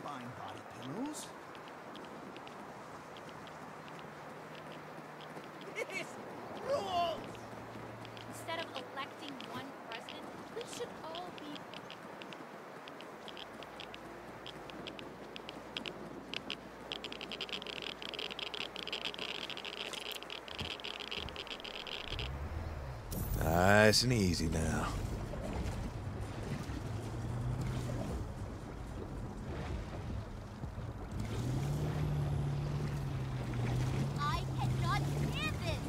fine body pillows. This rules! Instead of electing one president, we should all be... Nice and easy now. I cannot stand this!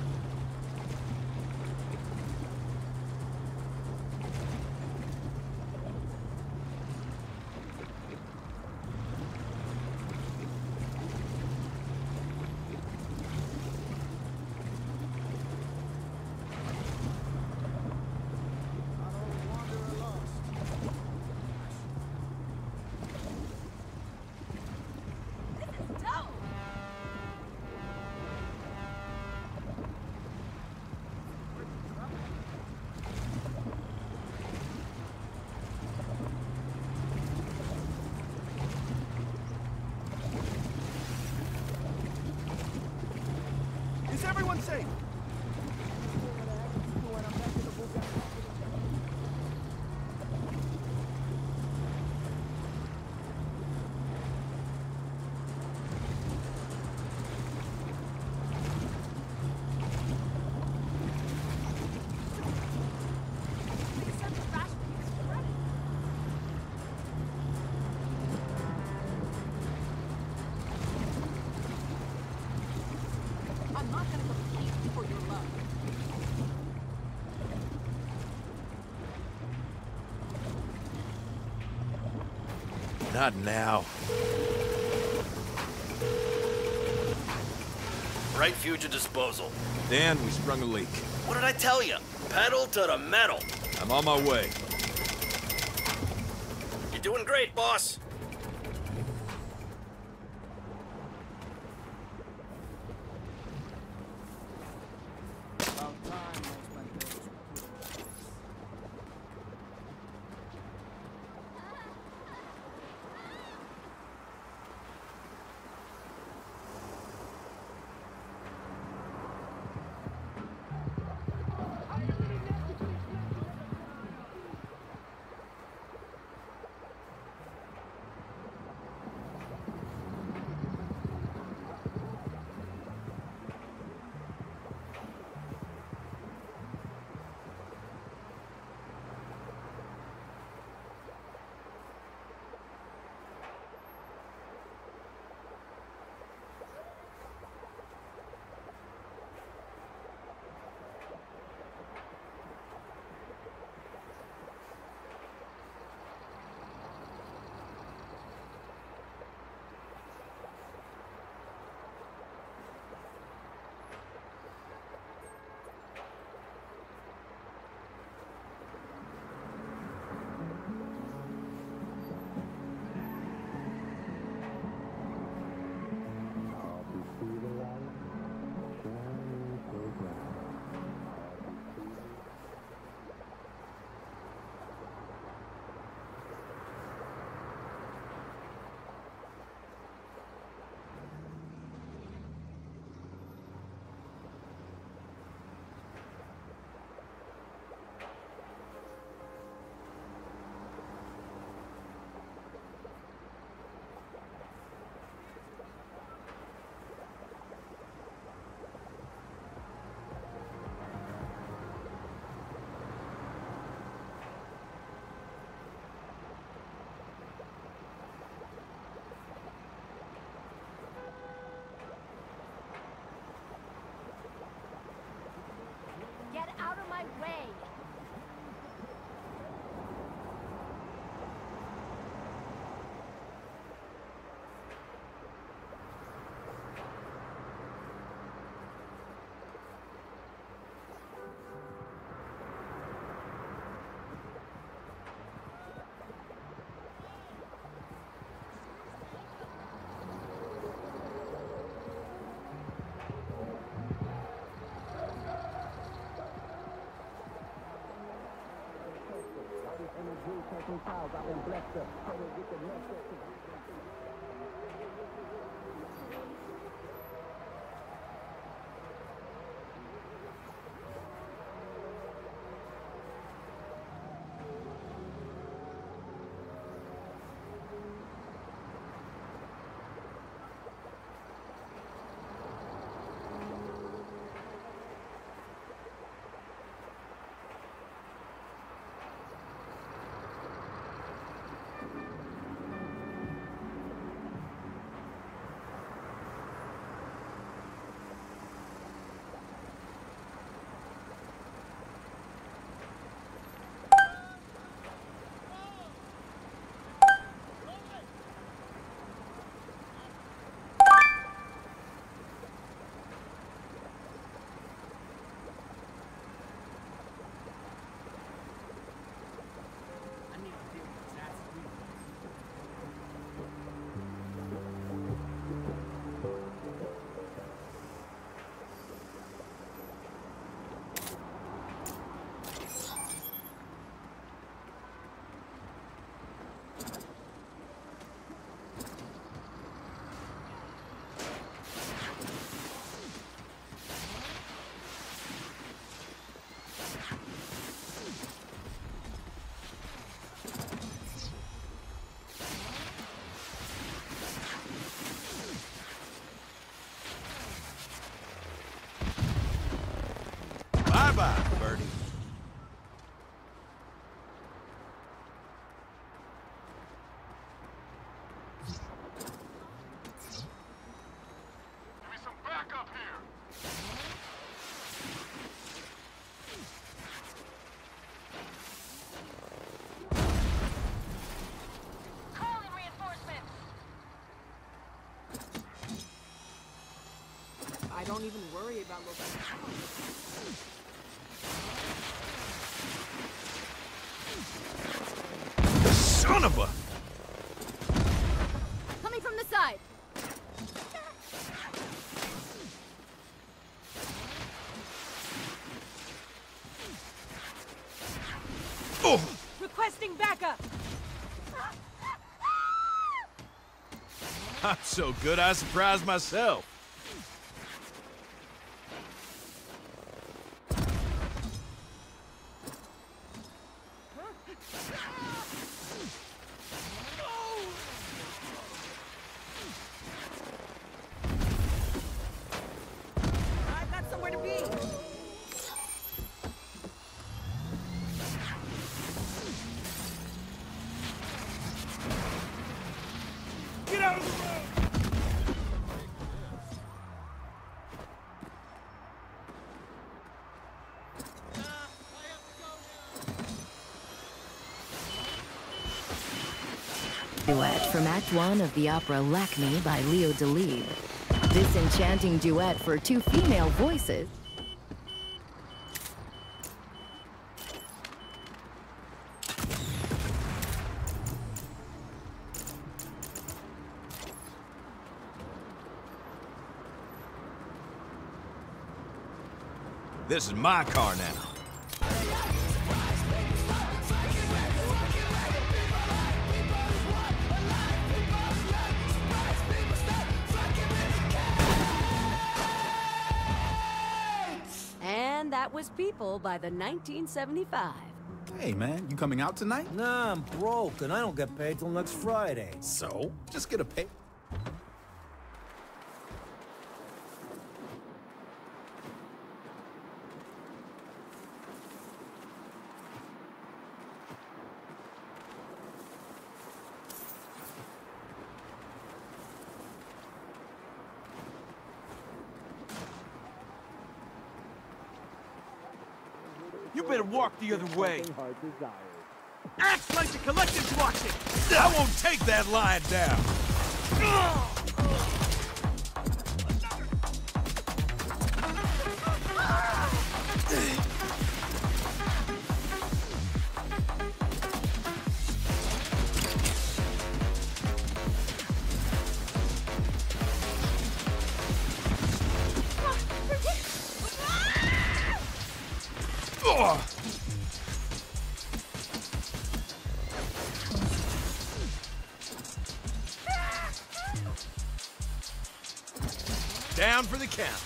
Is everyone safe? I'm not gonna compete for your love. Not now. Right future disposal. Dan, we sprung a leak. What did I tell you? Pedal to the metal. I'm on my way. You're doing great, boss. About time most my bills were put in place. Get out of my way! Taking trials, I've been blessed to get the next Bye-bye, birdie. Give me some backup here. Calling reinforcements. I don't even worry about local. Son of a... Coming from the side. Oh! Requesting backup. I'm so good I surprised myself. I've got somewhere to be. Get out of the road! Duet from Act 1 of the opera Lakme by Leo Delibes. This enchanting duet for two female voices. This is my car now. And that was People by the 1975. Hey, man, you coming out tonight? Nah, I'm broke, and I don't get paid till next Friday. So? Just get a pay. You better walk the other way. Act like the collective's watching. I won't take that lying down. Down for the count.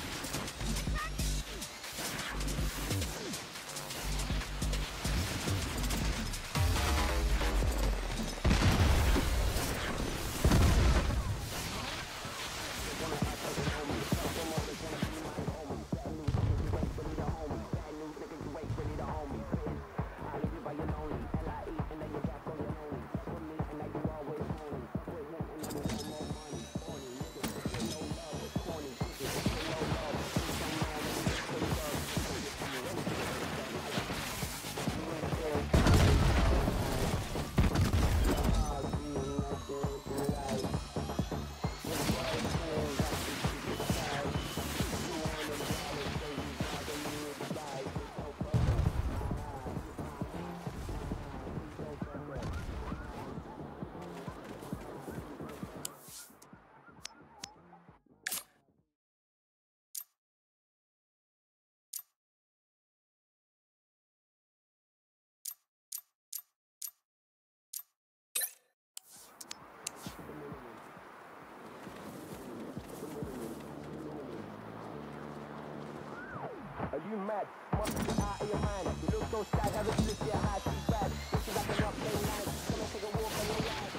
Are you mad? Must be out of your mind. You look so sad, haven't slipped your high, she's bad. This is like an upside night. Gonna take a walk on the ride.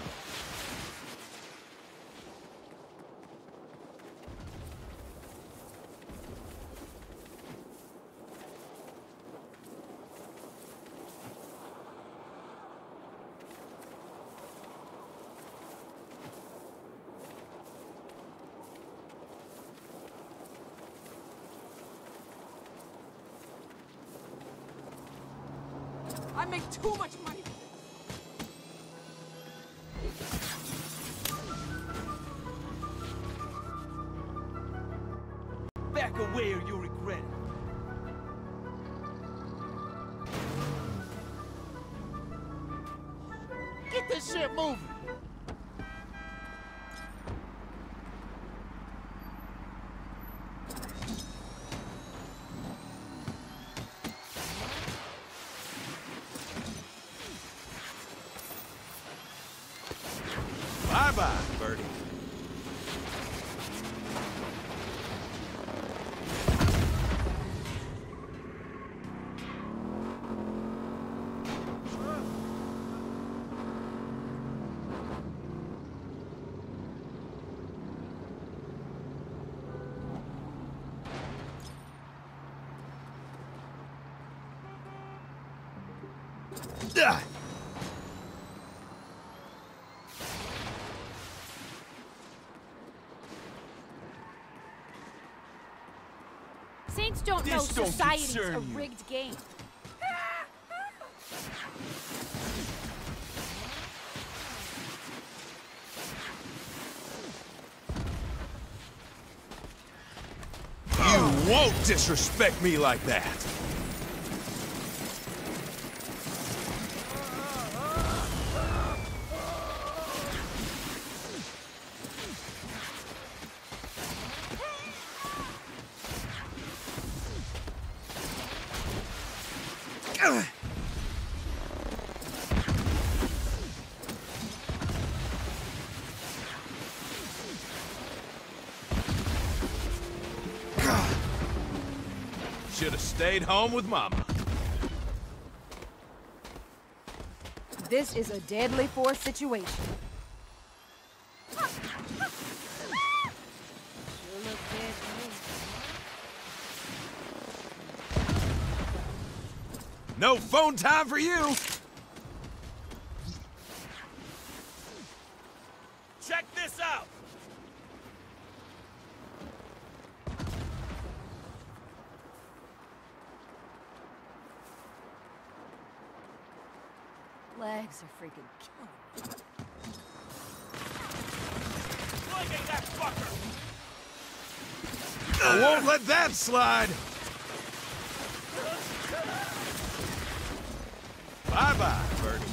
I make too much money. Back away or you'll regret it. Get this shit moving. Bye-bye, Birdie. Ah! Saints don't know This don't society's concern a you. rigged game. You won't disrespect me like that. Should have stayed home with Mama. This is a deadly force situation. Sure look dead to me. No phone time for you. Check this out! Legs are freaking killing me. Look at that fucker! I won't let that slide. Bye-bye, Birdie.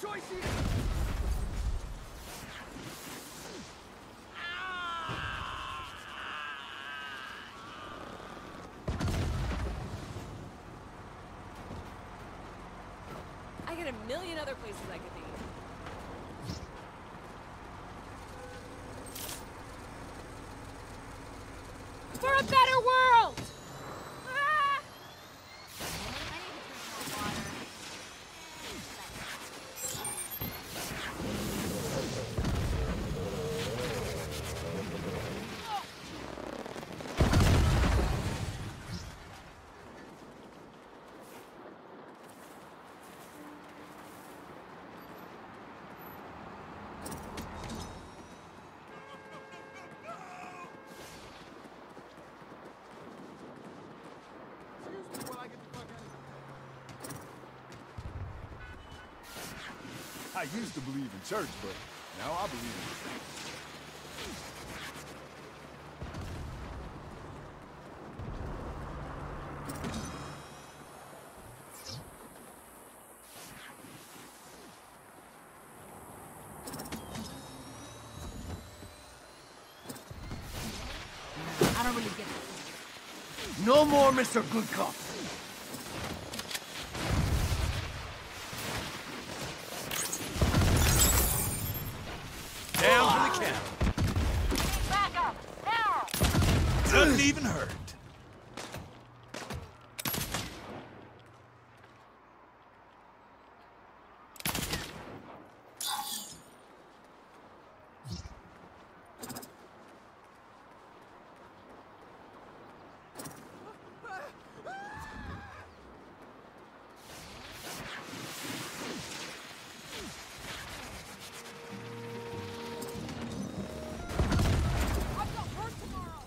choice here! I got a million other places I could be. For a better world! Ah! I need to drink more water. I used to believe in church, but now I believe in the saints. I don't really get it. No more Mr. Good Cop. Down for the count. Back up! Now! Doesn't even hurt. I've got work tomorrow!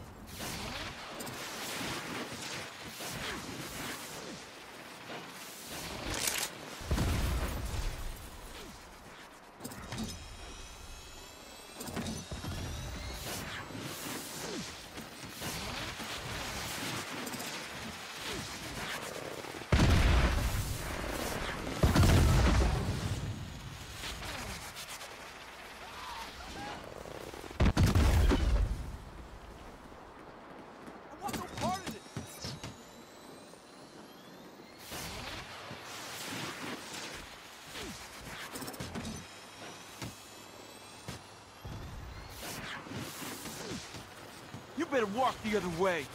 I want no part of this. You better walk the other way.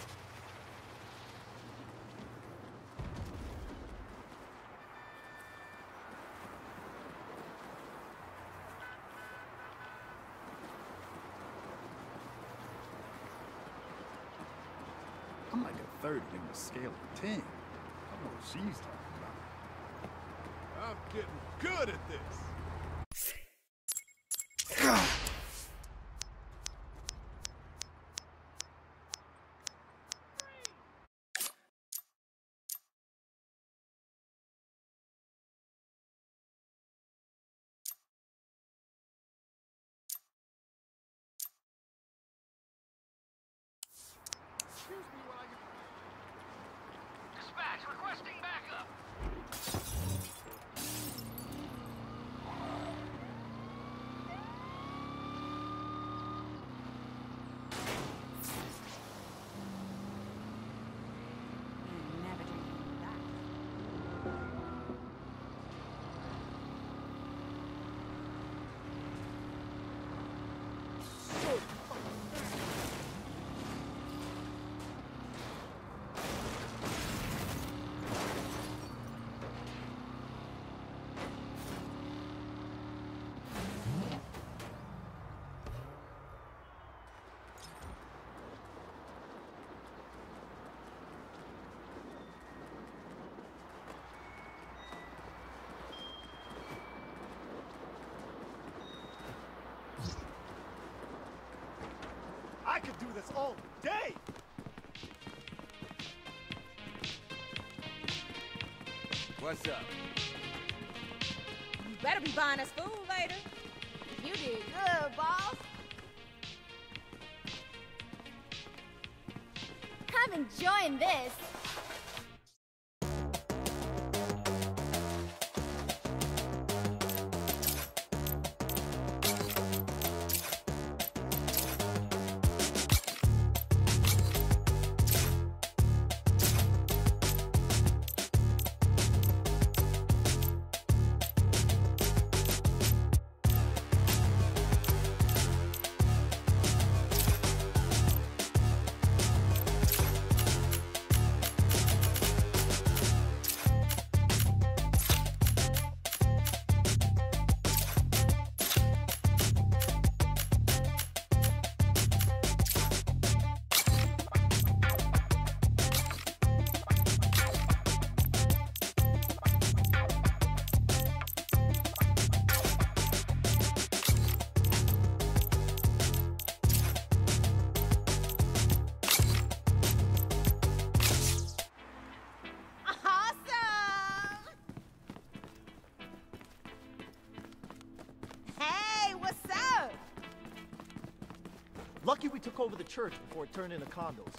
I'm like a third in the scale of 10. I know what she's talking about. I'm getting good at this. Dispatch requesting backup. Never drinking that. I could do this all day. What's up? You better be buying us food later. You did good, boss. I'm enjoying this. Lucky we took over the church before it turned into condos.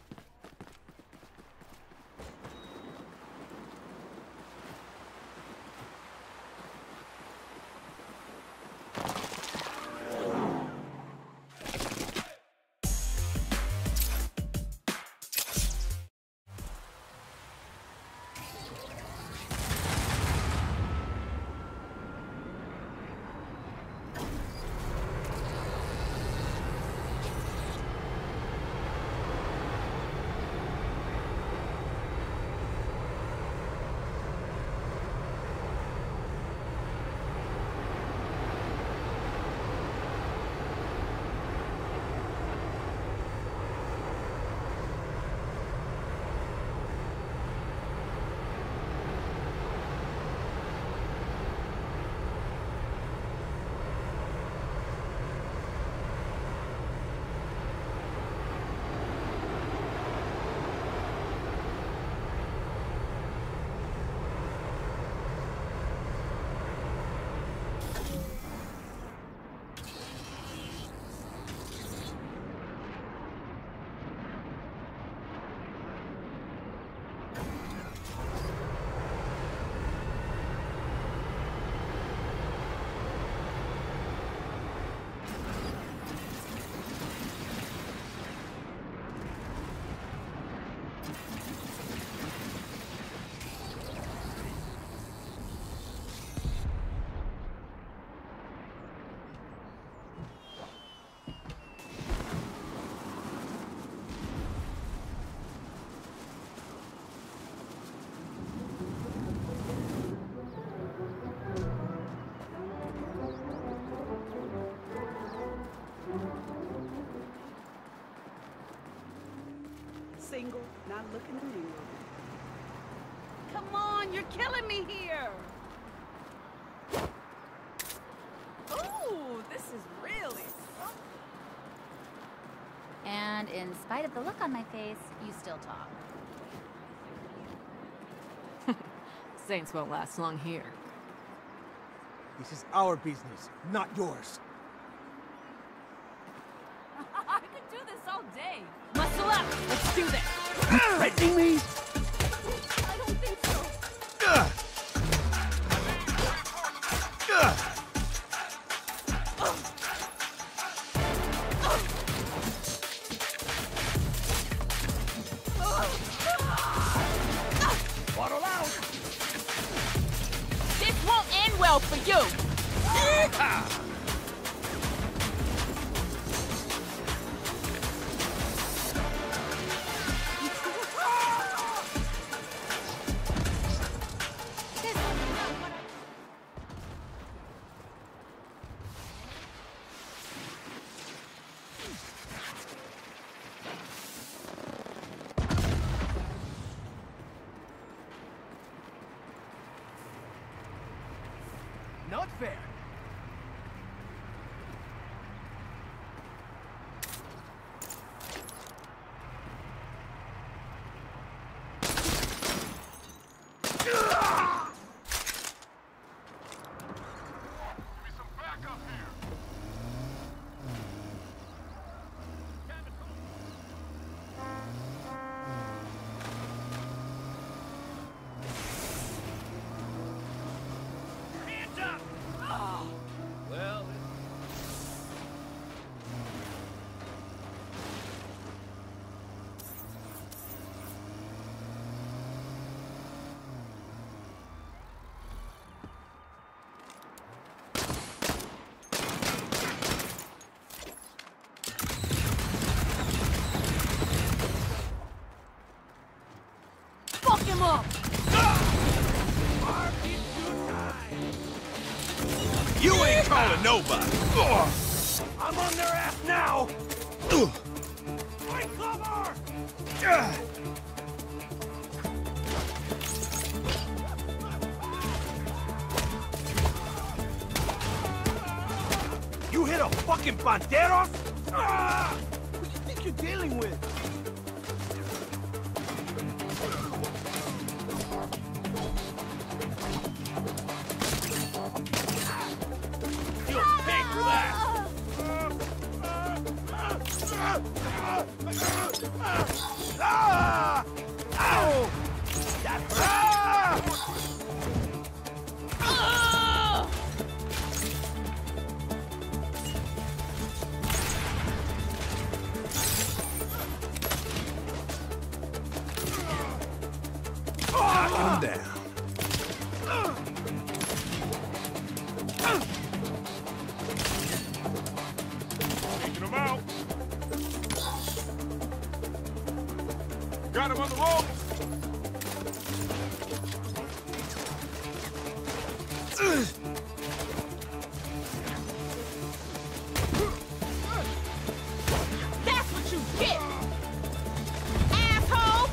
Single, not looking to mingle. Come on, you're killing me here. Ooh, this is really something. And in spite of the look on my face, you still talk. Saints won't last long here. This is our business, not yours. I could do this all day. Muscle up! Let's do this! Threatening me? I don't think so. Bottle out! This won't end well for you! Not fair. Him up! You ain't calling nobody. I'm on their ass now! Find cover! You hit a fucking Banderos? What do you think you're dealing with? You'll pay for that! Ah! Ow! That hurt. Ah! Knocking him down. Taking him out. Got him on the rope. That's what you get, asshole!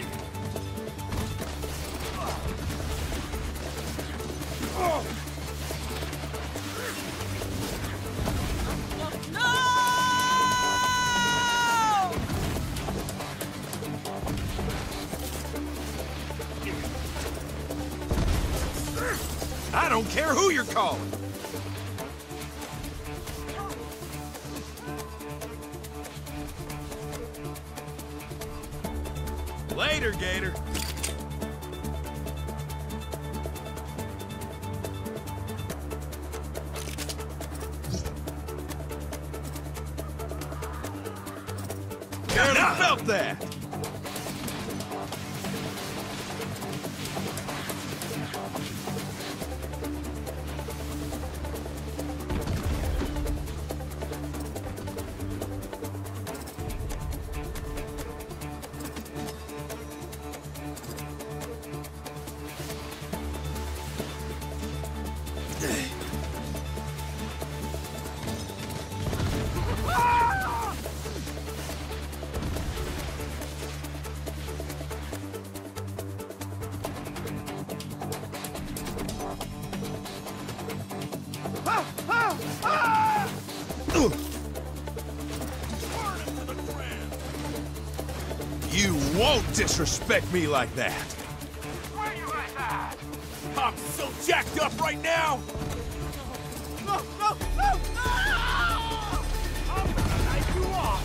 I don't care who you're calling. Later, Gator. I felt that. You won't disrespect me like that. Where you guys at? I'm so jacked up right now. No, no, no, no! I'm gonna light you off.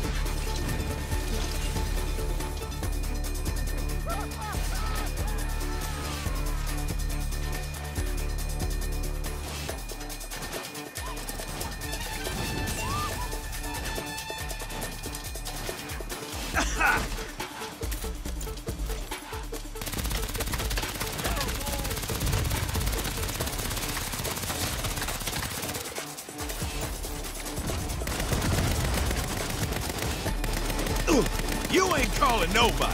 You ain't calling nobody.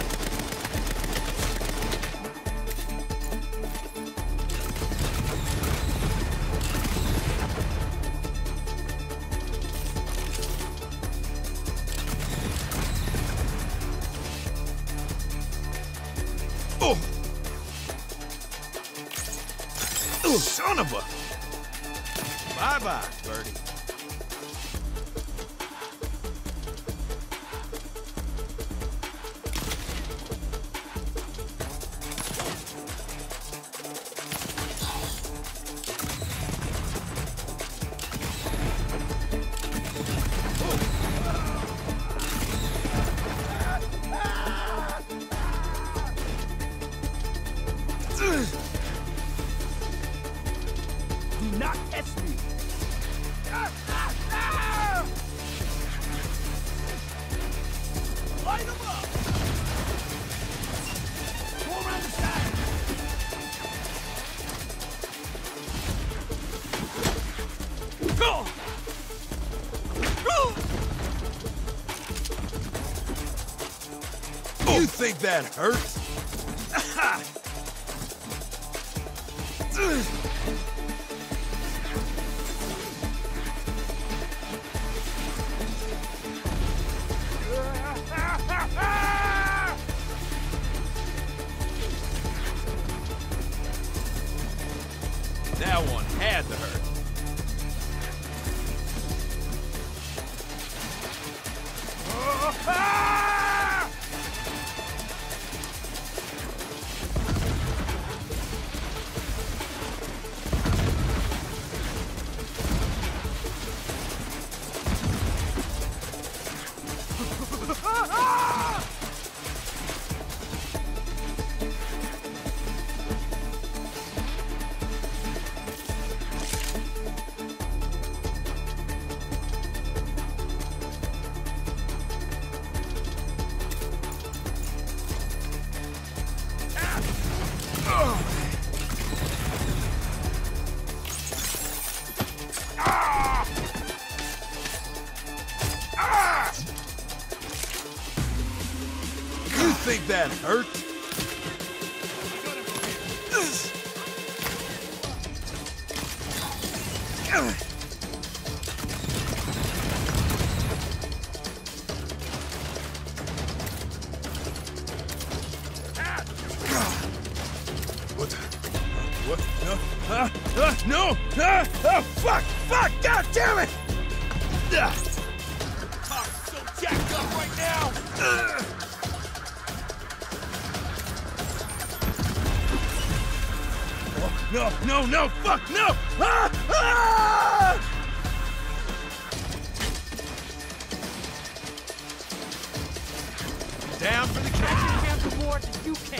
Oh! Oh, son of a... Bye-bye, Birdie. Do not catch me. Light him up. Go around the side. Go. Go. You think that hurts? That one had to hurt. think that hurt? What the? What? No! No! Fuck! Fuck! God damn it! I'm so jacked up right now! No! Fuck! No! Ah! Down for the count. You can't do more than you can.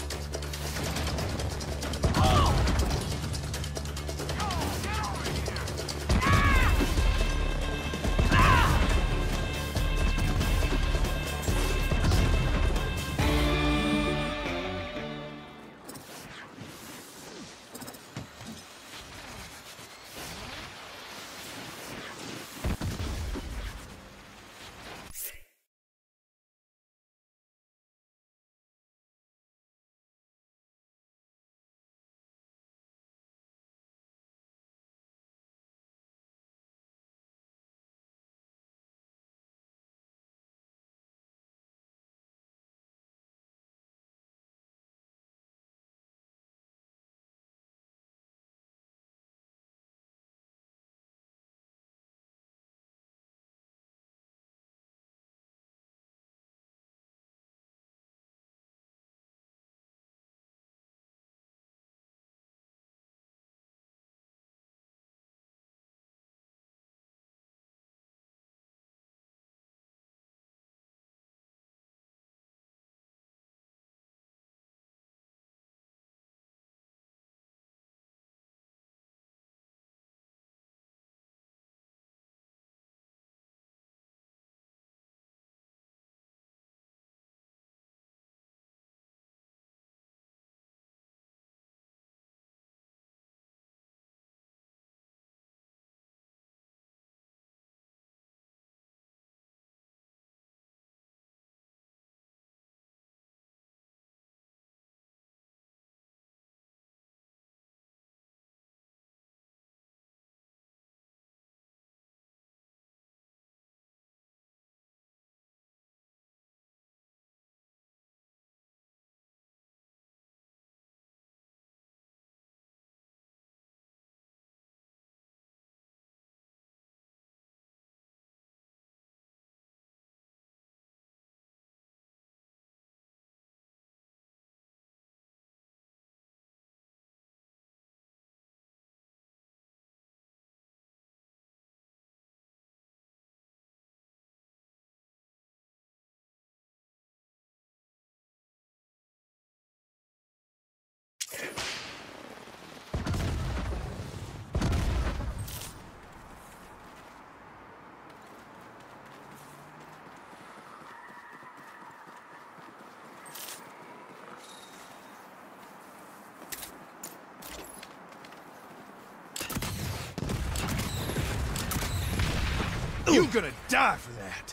You're gonna die for that.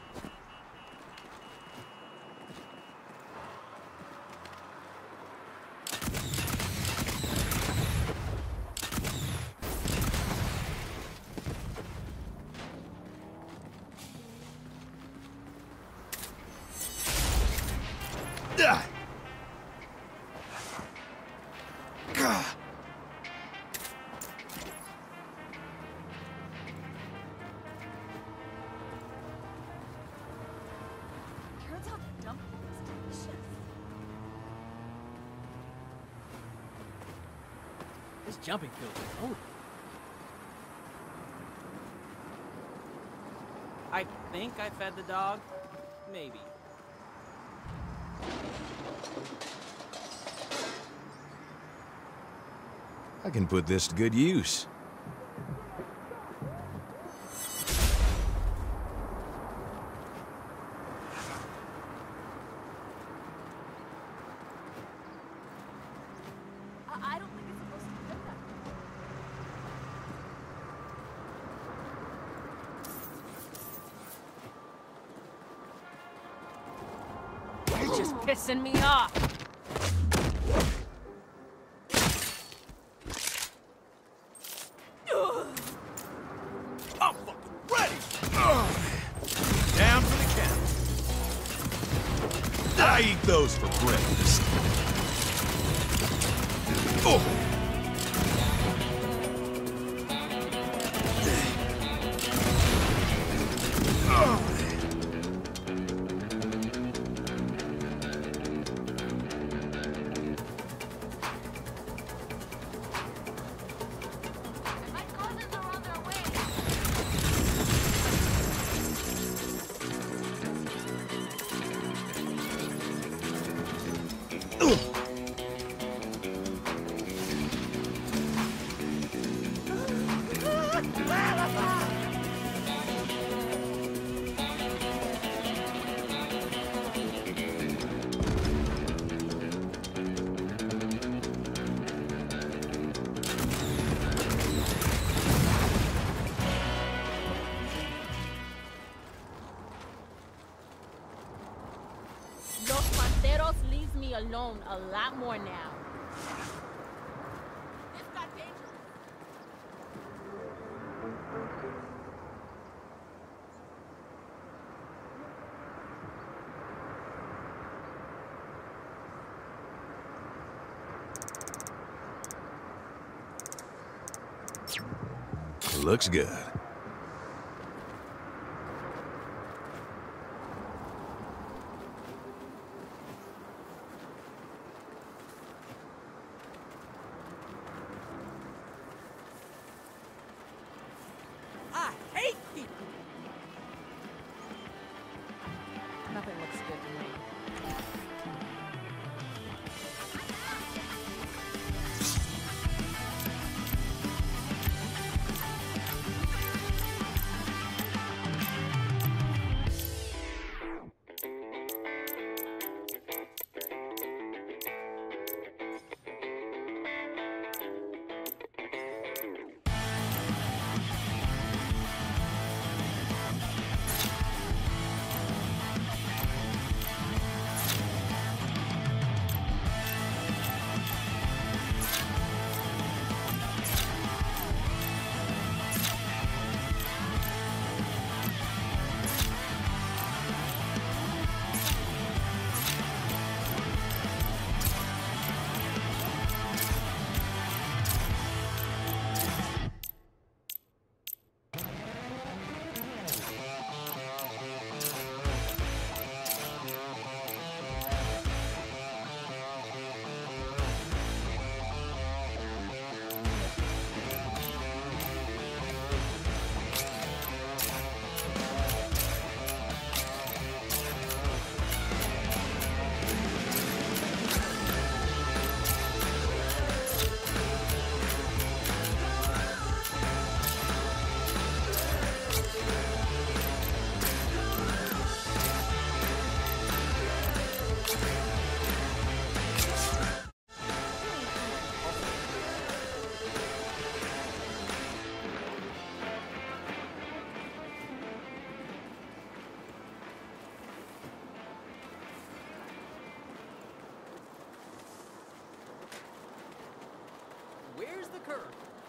Turns out the dumpling was delicious. This jumping feels loaded. I think I fed the dog. Maybe. I can put this to good use. I don't think it's supposed to be done that way. You're just pissing me off. I'm fucking ready! Down for the count. I eat those for breakfast. Oh! Los Panteros leaves me alone a lot more now. This got dangerous. Looks good. I hate people! Nothing looks good to me. Where's the curve?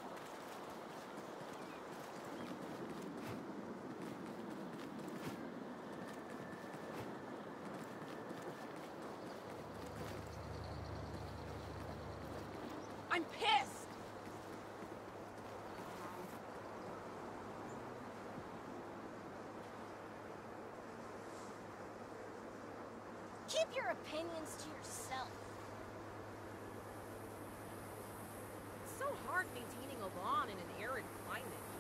I'm pissed! Keep your opinions to yourself. It's so hard maintaining a lawn in an arid climate.